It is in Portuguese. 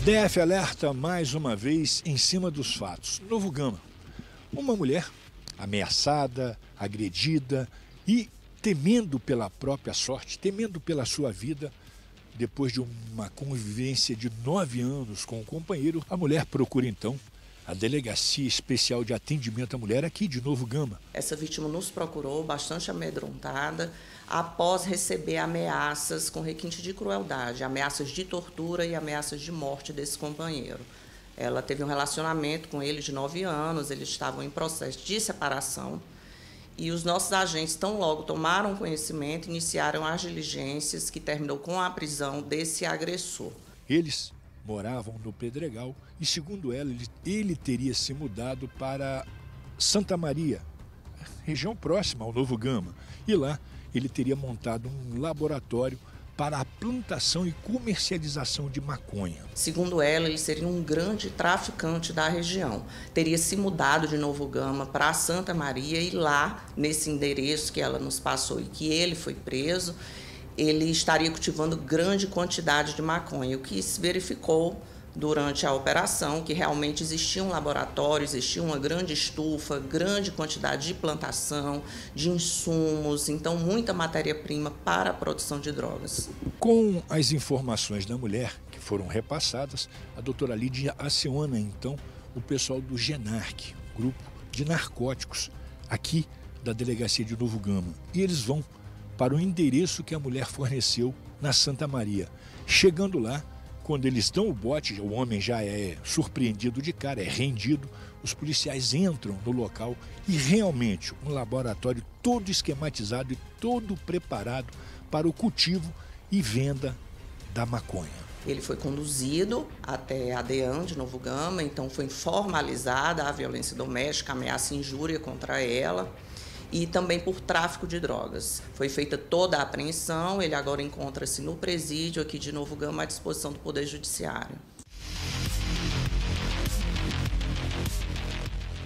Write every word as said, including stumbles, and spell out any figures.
D F alerta mais uma vez em cima dos fatos. Novo Gama. Uma mulher ameaçada, agredida e temendo pela própria sorte, temendo pela sua vida, depois de uma convivência de nove anos com o companheiro, a mulher procura então a Delegacia Especial de Atendimento à Mulher aqui de Novo Gama. Essa vítima nos procurou bastante amedrontada após receber ameaças com requinte de crueldade, ameaças de tortura e ameaças de morte desse companheiro. Ela teve um relacionamento com ele de nove anos, eles estavam em processo de separação e os nossos agentes, tão logo tomaram conhecimento, iniciaram as diligências que terminou com a prisão desse agressor. Eles moravam no Pedregal e, segundo ela, ele, ele teria se mudado para Santa Maria, região próxima ao Novo Gama, e lá ele teria montado um laboratório para a plantação e comercialização de maconha. Segundo ela, ele seria um grande traficante da região. Teria se mudado de Novo Gama para Santa Maria e lá, nesse endereço que ela nos passou e que ele foi preso, ele estaria cultivando grande quantidade de maconha, o que se verificou durante a operação, que realmente existia um laboratório, existia uma grande estufa, grande quantidade de plantação, de insumos, então muita matéria-prima para a produção de drogas. Com as informações da mulher que foram repassadas, a doutora Lídia aciona então o pessoal do GENARC, grupo de narcóticos, aqui da Delegacia de Novo Gama, e eles vão para o endereço que a mulher forneceu na Santa Maria. Chegando lá, quando eles dão o bote, o homem já é surpreendido de cara, é rendido, os policiais entram no local e realmente um laboratório todo esquematizado e todo preparado para o cultivo e venda da maconha. Ele foi conduzido até a DEAN de Novo Gama, então foi formalizada a violência doméstica, ameaça e injúria contra ela, e também por tráfico de drogas. Foi feita toda a apreensão, ele agora encontra-se no presídio aqui de Novo Gama à disposição do Poder Judiciário.